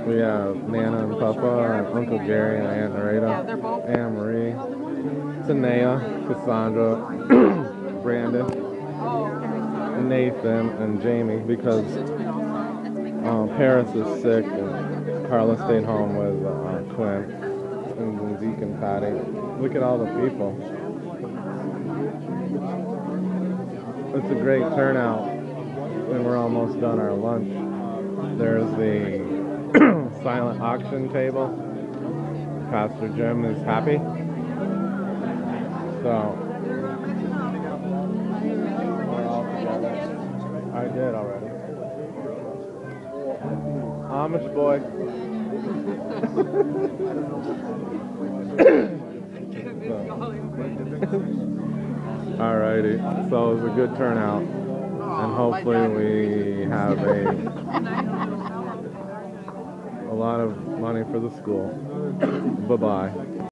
We have Nana and Papa, and Uncle Gary and Aunt Narita, Anne Marie, Tanea, Cassandra, Brandon, Nathan, and Jamie because Paris is sick and Carla stayed home with Quinn and Zeke and Patty. Look at all the people. It's a great turnout, and we're almost done our lunch. There's the silent auction table. Pastor Jim is happy. So, we're all together. I did already. Amish boy. Alrighty, so it was a good turnout, and hopefully we have a lot of money for the school. Bye-bye.